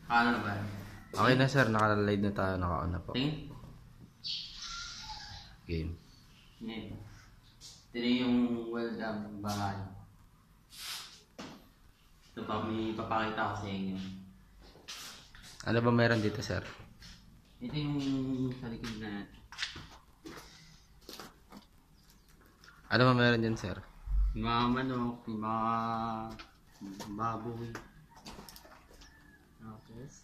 Ano na ba? Okay na sir, naka-live na tayo, naka-on na po. Tingin? Game. Hindi. Ito yung welcome bahay. Ito pa, may papakita ko sa inyo. Ano ba meron dito sir? Ito yung sa likod na. Ano ba meron dyan sir? Yung mga manok, yung mga baboy. Tapos,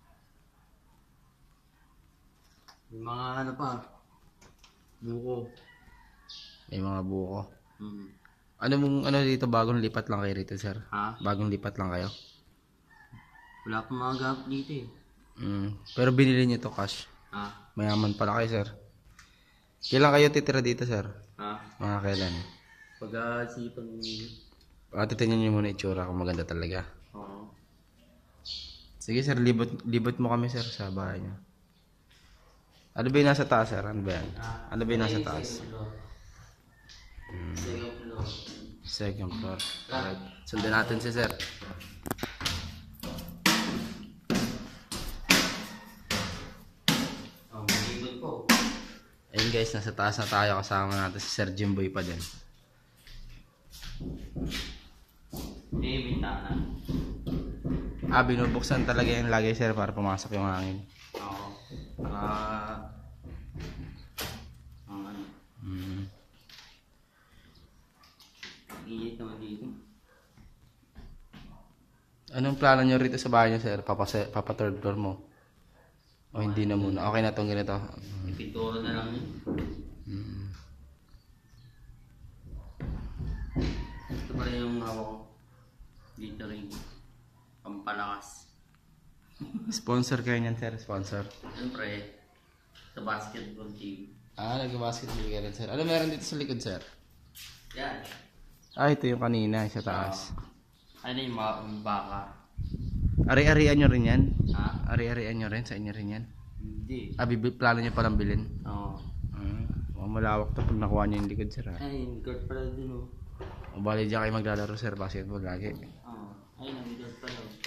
yung mga ano pa, buko. May mga buko. Hmm. Ano dito, bagong lipat lang kayo rito sir? Ha? Bagong lipat lang kayo? Wala pang mga gamit dito eh. Pero binili niyo to cash. Ha? Mayaman pala kayo sir. Kailan kayo titira dito sir? Ha? Mga kailan? Pag-aasipan nyo. Titingnan niyo muna itsura kung maganda talaga. Oo. Sige sir, libot mo kami sir sa bahay niyo. Ano ba yung nasa taas sir? Ano ba yan? Ano ba yung nasa taas? Second floor. Second floor. Alright. Sundan natin si sir. Oh, malibot po. Ayun guys, nasa taas na tayo. Kasama natin si Sir Jimboy pa din. May bintana. Binubuksan talaga yung lagay sir para pumasok yung hangin. Oo. Ang ano. Init naman dito. Anong plano nyo rito sa bahay nyo sir? Papa third floor mo? O hindi na muna? Okay na itong ganito? Ipintura na lang yun. Ito pa rin yung hawak ko. Dito rin. Pampalakas. Sponsor kayo niyan sir? Sponsor? Siyempre, sa basketball team. Nag-basketball kayo rin sir. Ano meron dito sa likod sir? Yan. Ito yung kanina sa taas. Ano yung mga baka? Ari-arian nyo rin yan? Ha? Ari-arian nyo rin? Sa inyo rin yan? Hindi. Plano nyo palang bilhin? Oo. Malawak to pag nakuha nyo yung likod sir ha? Ay, guard pala dun oh. O bali dyan kayo maglalaro sir, basketball lagi. Oo. Ay, nag-guard pala.